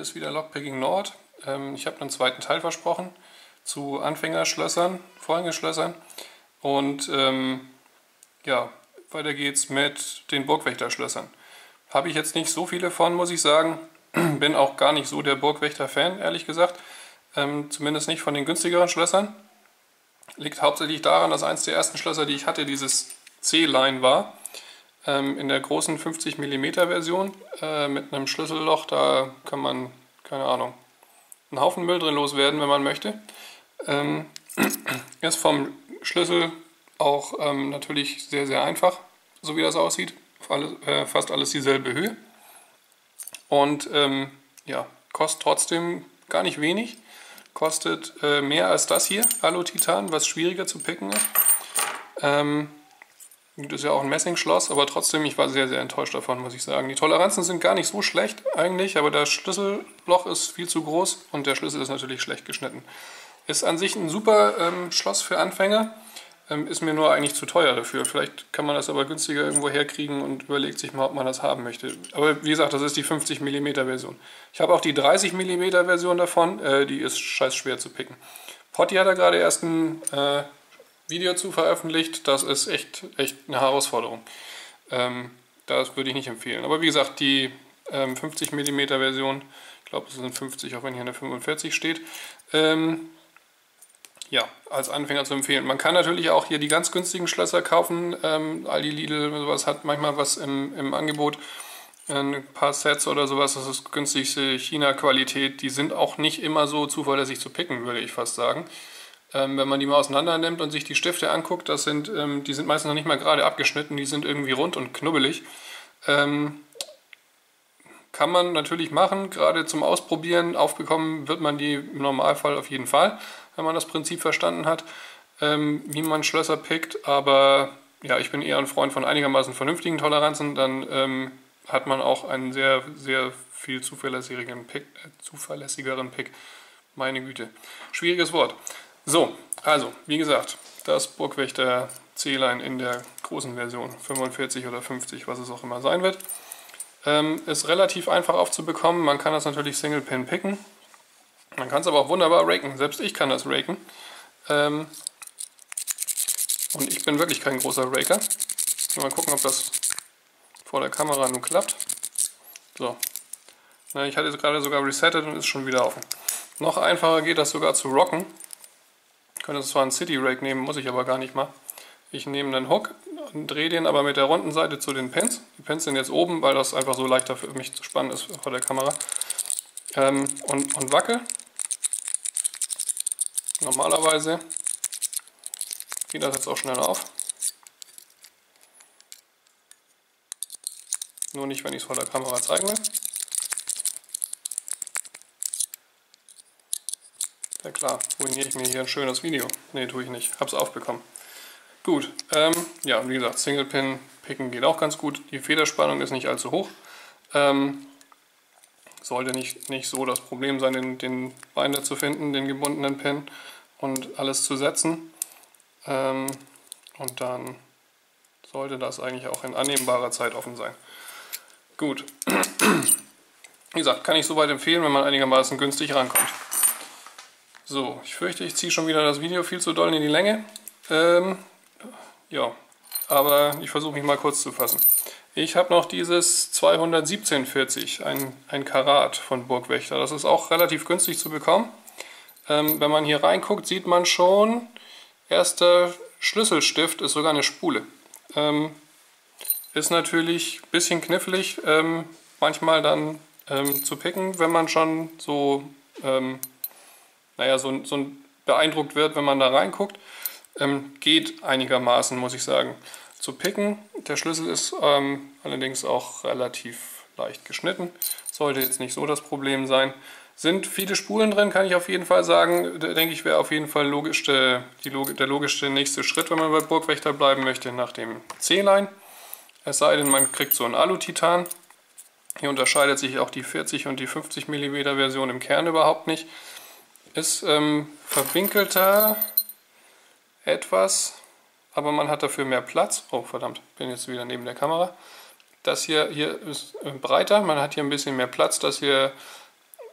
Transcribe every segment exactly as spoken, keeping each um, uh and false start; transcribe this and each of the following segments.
ist wieder Lockpicking Nord. Ähm, ich habe einen zweiten Teil versprochen zu Anfängerschlössern, Vorhängeschlössern. Und ähm, ja, weiter geht's mit den Burgwächterschlössern. Habe ich jetzt nicht so viele von, muss ich sagen. Bin auch gar nicht so der Burgwächter-Fan, ehrlich gesagt. Ähm, zumindest nicht von den günstigeren Schlössern. Liegt hauptsächlich daran, dass eins der ersten Schlösser, die ich hatte, dieses C-Line war. Ähm, in der großen fünfzig Millimeter Version äh, mit einem Schlüsselloch. Da kann man, keine Ahnung, einen Haufen Müll drin loswerden, wenn man möchte. Ähm, ist vom Schlüssel auch ähm, natürlich sehr, sehr einfach, so wie das aussieht. Alles, äh, fast alles dieselbe Höhe. Und ähm, ja, kostet trotzdem gar nicht wenig. Kostet äh, mehr als das hier, Alu-Titan, was schwieriger zu picken ist. Ähm, das ist ja auch ein Messingschloss, aber trotzdem, ich war sehr, sehr enttäuscht davon, muss ich sagen. Die Toleranzen sind gar nicht so schlecht eigentlich, aber das Schlüsselloch ist viel zu groß und der Schlüssel ist natürlich schlecht geschnitten. Ist an sich ein super ähm, Schloss für Anfänger, ähm, ist mir nur eigentlich zu teuer dafür. Vielleicht kann man das aber günstiger irgendwo herkriegen und überlegt sich mal, ob man das haben möchte. Aber wie gesagt, das ist die fünfzig Millimeter Version. Ich habe auch die dreißig Millimeter Version davon, äh, die ist scheiß schwer zu picken. Potti hat da gerade erst ein äh, Video zu veröffentlicht, das ist echt, echt eine Herausforderung. Ähm, das würde ich nicht empfehlen. Aber wie gesagt, die ähm, fünfzig Millimeter Version, ich glaube es sind fünfzig, auch wenn hier eine fünfundvierzig steht, ähm, ja, als Anfänger zu empfehlen. Man kann natürlich auch hier die ganz günstigen Schlösser kaufen. Ähm, Aldi, Lidl, sowas hat manchmal was im, im Angebot. Ein paar Sets oder sowas, das ist günstigste China-Qualität. Die sind auch nicht immer so zuverlässig zu picken, würde ich fast sagen. Ähm, wenn man die mal auseinander nimmt und sich die Stifte anguckt, das sind, ähm, die sind meistens noch nicht mal gerade abgeschnitten, die sind irgendwie rund und knubbelig. Ähm, Kann man natürlich machen, gerade zum Ausprobieren. Aufbekommen wird man die im Normalfall auf jeden Fall, wenn man das Prinzip verstanden hat, ähm, wie man Schlösser pickt. Aber ja, ich bin eher ein Freund von einigermaßen vernünftigen Toleranzen. Dann ähm, hat man auch einen sehr, sehr viel zuverlässigeren Pick, äh, zuverlässigeren Pick. Meine Güte. Schwieriges Wort. So, also, wie gesagt, das Burgwächter C-Line in der großen Version, fünfundvierzig oder fünfzig, was es auch immer sein wird. Ähm, ist relativ einfach aufzubekommen. Man kann das natürlich Single-Pin picken. Man kann es aber auch wunderbar raken. Selbst ich kann das raken. Ähm, und ich bin wirklich kein großer Raker. Mal gucken, ob das vor der Kamera nun klappt. So. Na, ich hatte es gerade sogar resettet und ist schon wieder offen. Noch einfacher geht das sogar zu rocken. Ich könnte zwar einen City Rake nehmen, muss ich aber gar nicht mal. Ich nehme einen Hook und drehe den aber mit der runden Seite zu den Pins. Die Pins sind jetzt oben, weil das einfach so leichter für mich zu spannen ist vor der Kamera. Ähm, und, und wackel. Normalerweise geht das jetzt auch schnell auf. Nur nicht, wenn ich es vor der Kamera zeigen will. Ja klar, ruiniere ich mir hier ein schönes Video. Ne, tue ich nicht. Hab's aufbekommen. Gut, ähm, ja, wie gesagt, Single Pin picken geht auch ganz gut. Die Federspannung ist nicht allzu hoch. Ähm, sollte nicht, nicht so das Problem sein, den, den Binder zu finden, den gebundenen Pin und alles zu setzen. Ähm, und dann sollte das eigentlich auch in annehmbarer Zeit offen sein. Gut. Wie gesagt, kann ich soweit empfehlen, wenn man einigermaßen günstig rankommt. So, ich fürchte, ich ziehe schon wieder das Video viel zu doll in die Länge. Ähm, ja, aber ich versuche mich mal kurz zu fassen. Ich habe noch dieses zweihundertsiebzehn vierzig, ein, ein Karat von Burgwächter. Das ist auch relativ günstig zu bekommen. Ähm, wenn man hier reinguckt, sieht man schon, erster Schlüsselstift ist sogar eine Spule. Ähm, ist natürlich ein bisschen knifflig, ähm, manchmal dann ähm, zu picken, wenn man schon so, ähm, naja, so, so beeindruckt wird, wenn man da reinguckt. Ähm, geht einigermaßen, muss ich sagen, zu picken. Der Schlüssel ist ähm, allerdings auch relativ leicht geschnitten. Sollte jetzt nicht so das Problem sein. Sind viele Spulen drin, kann ich auf jeden Fall sagen. Da denke ich, wäre auf jeden Fall logisch der, die, der logischste nächste Schritt, wenn man bei Burgwächter bleiben möchte, nach dem C-Line. Es sei denn, man kriegt so ein Alu-Titan. Hier unterscheidet sich auch die vierzig und die fünfzig Millimeter Version im Kern überhaupt nicht. Ist ähm, verwinkelter etwas, aber man hat dafür mehr Platz. Oh verdammt, bin jetzt wieder neben der Kamera. Das hier, hier ist breiter, man hat hier ein bisschen mehr Platz. Das hier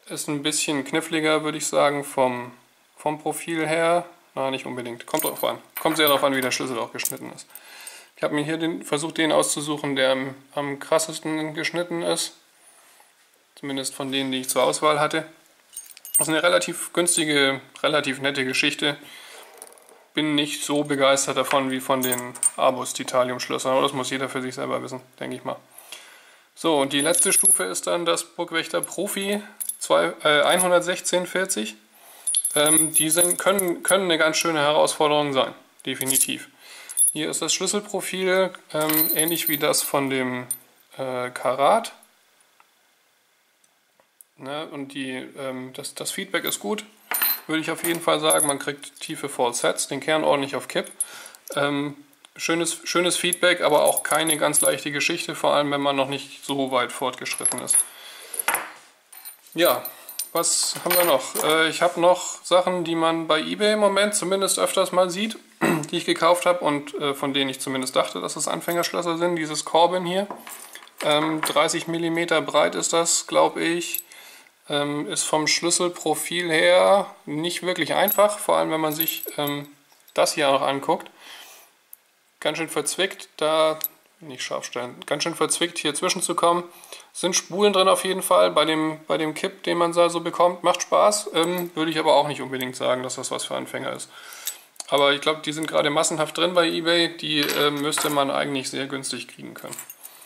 Ist ein bisschen kniffliger, würde ich sagen, vom, vom Profil her. Na, nicht unbedingt. Kommt drauf an. Kommt sehr darauf an, wie der Schlüssel auch geschnitten ist. Ich habe mir hier den, versucht, den auszusuchen, der am, am krassesten geschnitten ist. Zumindest von denen, die ich zur Auswahl hatte. Das ist eine relativ günstige, relativ nette Geschichte. Bin nicht so begeistert davon wie von den Abus Titanium Schlössern, aber das muss jeder für sich selber wissen, denke ich mal. So, und die letzte Stufe ist dann das Burgwächter Profi hundertsechzehn vierzig. Ähm, die sind, können, können eine ganz schöne Herausforderung sein, definitiv. Hier ist das Schlüsselprofil ähm, ähnlich wie das von dem äh, Karat. Ne, und die, ähm, das, das Feedback ist gut, würde ich auf jeden Fall sagen. Man kriegt tiefe Falsets, den Kern ordentlich auf Kipp. Ähm, schönes, schönes Feedback, aber auch keine ganz leichte Geschichte, vor allem wenn man noch nicht so weit fortgeschritten ist. Ja, was haben wir noch? Äh, ich habe noch Sachen, die man bei eBay im Moment zumindest öfters mal sieht, die ich gekauft habe und äh, von denen ich zumindest dachte, dass es Anfängerschlösser sind. Dieses Corbin hier, ähm, dreißig Millimeter breit ist das, glaube ich. Ähm, ist vom Schlüsselprofil her nicht wirklich einfach, vor allem wenn man sich ähm, das hier auch anguckt. Ganz schön verzwickt, da nicht scharf stellen, ganz schön verzwickt hier zwischenzukommen. Sind Spulen drin auf jeden Fall bei dem, bei dem Kipp, den man da so bekommt. Macht Spaß, ähm, würde ich aber auch nicht unbedingt sagen, dass das was für Anfänger ist. Aber ich glaube, die sind gerade massenhaft drin bei eBay, die äh, müsste man eigentlich sehr günstig kriegen können.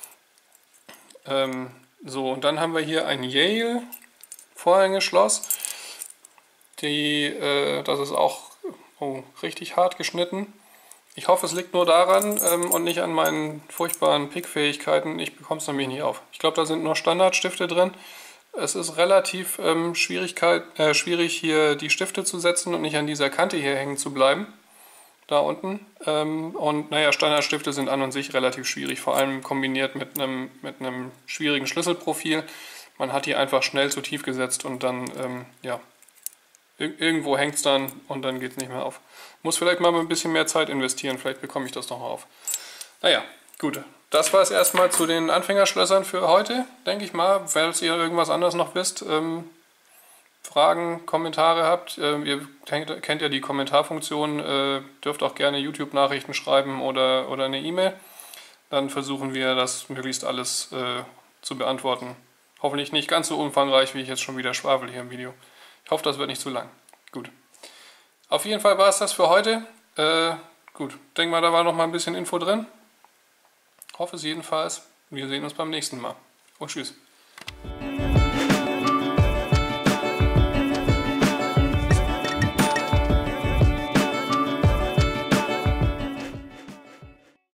Ähm, so, und dann haben wir hier ein Yale Vorhängeschloss. Die, äh, das ist auch oh, richtig hart geschnitten. Ich hoffe, es liegt nur daran ähm, und nicht an meinen furchtbaren Pickfähigkeiten. Ich bekomme es nämlich nicht auf. Ich glaube, da sind nur Standardstifte drin. Es ist relativ ähm, Schwierigkeit, äh, schwierig, hier die Stifte zu setzen und nicht an dieser Kante hier hängen zu bleiben. Da unten. Ähm, und naja, Standardstifte sind an und sich relativ schwierig, vor allem kombiniert mit einem, mit einem schwierigen Schlüsselprofil. Man hat die einfach schnell zu tief gesetzt und dann, ähm, ja, irgendwo hängt es dann und dann geht es nicht mehr auf. Muss vielleicht mal ein bisschen mehr Zeit investieren, vielleicht bekomme ich das noch auf. Naja, gut. Das war es erstmal zu den Anfängerschlössern für heute, denke ich mal. Falls ihr irgendwas anderes noch wisst, ähm, Fragen, Kommentare habt, äh, ihr kennt, kennt ja die Kommentarfunktion, äh, dürft auch gerne YouTube-Nachrichten schreiben oder, oder eine E-Mail. Dann versuchen wir das möglichst alles äh, zu beantworten. Hoffentlich nicht ganz so umfangreich, wie ich jetzt schon wieder schwafel hier im Video. Ich hoffe, das wird nicht zu lang. Gut. Auf jeden Fall war es das für heute. Äh, gut, denke mal, da war noch mal ein bisschen Info drin. Hoffe es jedenfalls. Wir sehen uns beim nächsten Mal. Und tschüss.